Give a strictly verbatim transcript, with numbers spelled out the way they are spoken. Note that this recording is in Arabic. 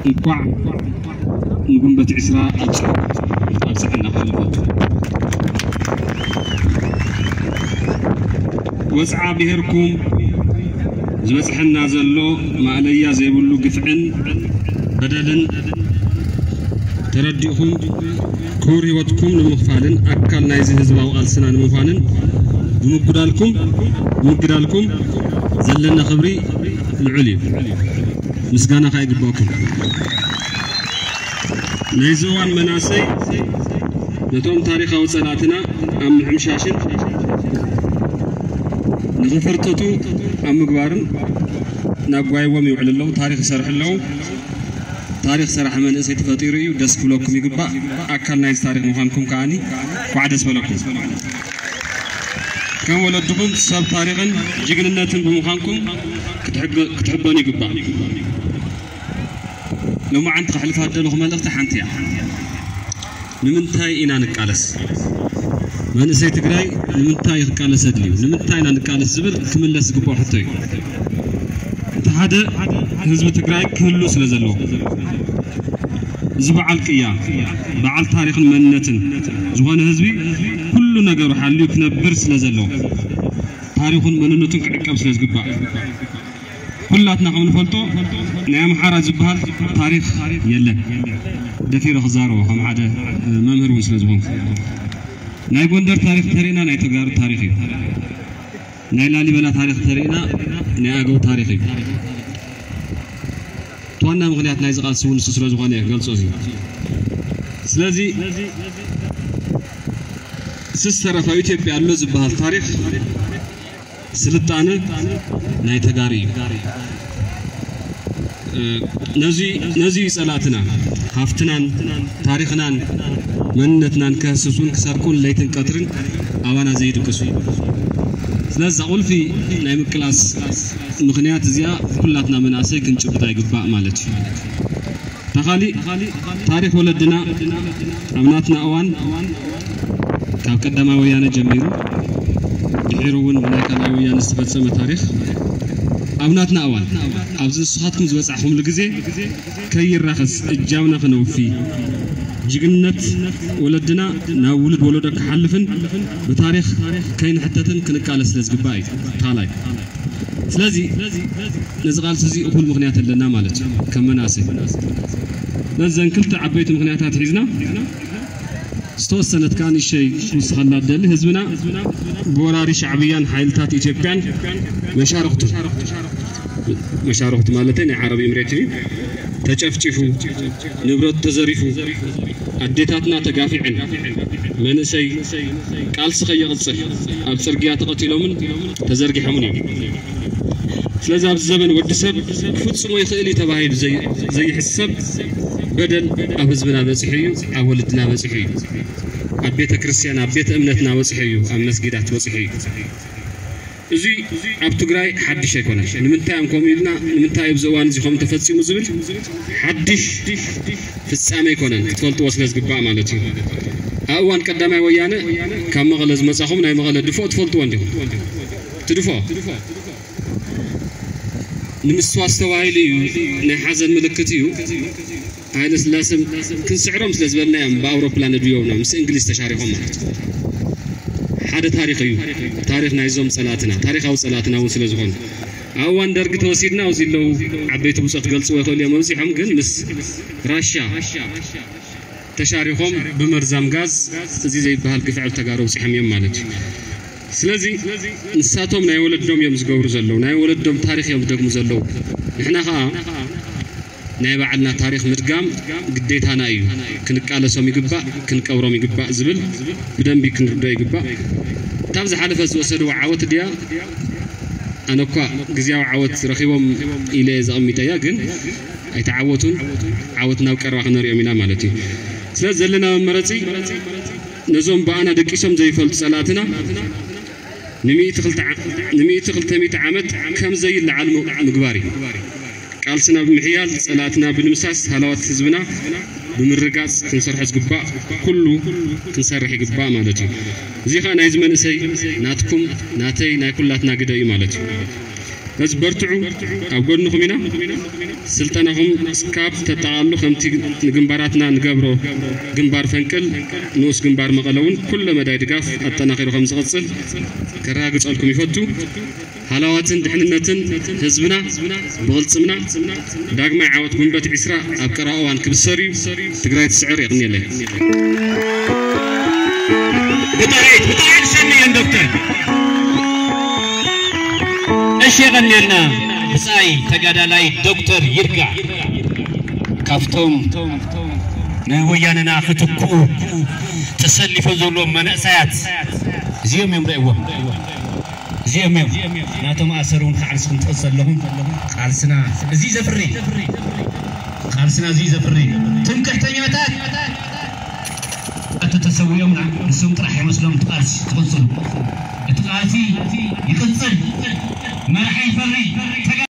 القاع نقوم بتعسرة أبصر أبصر عنا خلفته وسع بهركم زبصحنا زلو ما عليا زي بقولوا قفعن بدلن ترديهم كوري وتكم لمخفالن أكل نايز هزباو ألسنا لمخفالن بمقدالكم بمقدالكم زلنا خبري العلي مسجانا خايد باكم نيزوان مناسي نتوم تاريخ أو صلاتنا أم حمشاشن نغفرتو أم مقبارن نقواي ومي وعللو تاريخ سرح اللو تاريخ سرح من اسيت فطيري دس كلوكم يقبا أكل نايز تاريخ مخانكم كاني وعدس بلوكم كم ولدكم سب تاريخا جيجننا بمخانكم كتحب كتحبوني يقبا لو ما عندك حلف هذا لو ما لقت حنتيا لمن تاي إنا نقالس من سيت جراي لمن تاي قالس أدلي لمن تاي إنا نقالس زبل كمل سقبو حتى هذا حزب تجراي كله سلزلو زبع القيام بعل تاريخ المنتن زوان حزبي كل نجار حليو كنبر سلزلو تاريخ المنتن كعكب سلزقبا كلاتنا خمن فلتو نعم حراج بهال تاريخ يلا دفير خزارو هم عدا ممهر وسلزهم ناي غوندر تاريخ ترينا ناي تجار تاريخي ناي لاليبلا تاريخ ترينا ناي اغو تاريخي توانا مغنيات ناي زقال سون سلزغانيه غلصو زي سلازي سسرفا ኢትዮጵያ ያለው ዝባል ታሪክ سلطانه ناي تجاري نزي نزي صلاتنا حفتنا تاريخنا منتنا كسسون كسركون ليتن قطرن اوانا زيد كسو ስለዚህ ቁልፊ ናይ ምክላስ ምክንያት እዚያ ኩላትና መናሰይ ክንጭብጣ ይግባ ማለት ተኻሊ ታሪክ ወለድና አምናትና አዋን ካብ ቀዳማ ወያነ ጀሚሩ ድሕሩውን ናይ ካልኣይ ወያነ ዝተፈጸመ ታሪክ አምናትና አዋን ኣብዚ ስኻትኩም ዝበጻሕኩም ለግዜ ከይራኸስ እጃውና ከነውፊ جيجنت ولدنا ناولد ولدك حلفن بتاريخ كاين حتتن كنقالس لزغباي تالاي سلازي نزغال سزي اكل مغنيات لنا مالت كمناسي لزن كلت عبيت مغنياتات حيزنا ستوسنت كان شيء وسخنا دل حزبنا بوراري شعبيان حيلتات ايثيوبيان مشاركت مشاركت مالتين عربي امريكي تشفشفوا نبرت تزرفوا أديتاتنا تجافعين من سي قال سخي قصه أبصرجيات قتلوا من تزرقي حموني سلازم الزمن والدسب فتصموا يخيلي تباهي زي زي حسب بدل أبزبنا مسيحي أولدنا مسيحي أبيت كريستيان أبيت أمنتنا مسيحي أم مسجدات مسيحي زي أبتغراي حدش يكون نمنتاي أمكم يلنا نمنتاي بزوان زي خم تفسي مزبل حدش في السامي يكونن تفلت وصلت قبعة مالتي أوان قدامي ويانا كم مغلز مساخم ناي مغلز دفوت تفلت وانده تدفع نمسوا استوايلي نحزن ملكتيو هاي لازم كن سعرهم لازمنا يوم بأوروبا نديونا مس إنجليز تشاركهم مالتي هذا تاريخي تاريخ نايزوم صلاتنا تاريخ أو صلاتنا وسلزون أوان درج توسيدنا وزيلو عبيت بوسط قلص ويقول يا موسي حم قل مس راشا تشاركهم بمرزام غاز زي زي بهالقفع التجارب سحميم مالتي سلازي نساتهم ناي ولدهم يوم زغور زلو ناي ولدهم تاريخ يوم دغمو زلو احنا خا ناي بعدنا تاريخ مدقام قديتها نايو كنقالسوم يغبا كنقبروم يغبا زبل بدنبي كنردو يغبا تابز حلفس وسدوا عوت ديا انا كو غزياو عوت رخيبهم الى زقميتيا كن ايتعوتون عوتنا وقروا خنريو مينا مالتي سلاز زلنا مرصي نزوم بانا دقيسوم زي فلت صلاتنا نميت خلت نميت خلت ميت عامت كم زي العلم مغباري قال سنا بمحيال صلاتنا بنمساس حلاوات حزبنا بمرقاص كنسرح زغبا كله كنسرح يغبا مالتي زي خا ناي زمن سي ناتكم ناتي ناي كلاتنا غداي مالتي بس برتعو أو قلناكم هنا سلطنهم سكاب تتعلق خمتي جنباراتنا نجبرو جنبار فنكل نوس جنبار مقلون كل ما دايد قاف التناقير خمس غصل كراجع سألكم يفتو حلاواتن دحننتن حزبنا بغلصمنا داغما عاوت غنبت عسرا ابقراوان كبسري تግራይ تسعر يغني له بتاعي بتاعي سمي يا دكتور ايش يغني لنا بصاي تقادلاي دكتور يرجع كافتوم نوياننا ختكو تسلف زلو منسات زيوم يمرئوا زيوم يوم ناتم أسرون خالصكم تقصر لهم خالصنا زي زفري خالصنا زي زفري تنكح تنياتات أتتسوي يومنا نسوم طرح يمسلهم تقارس تقصر تقارسي يقصر ما راح يفري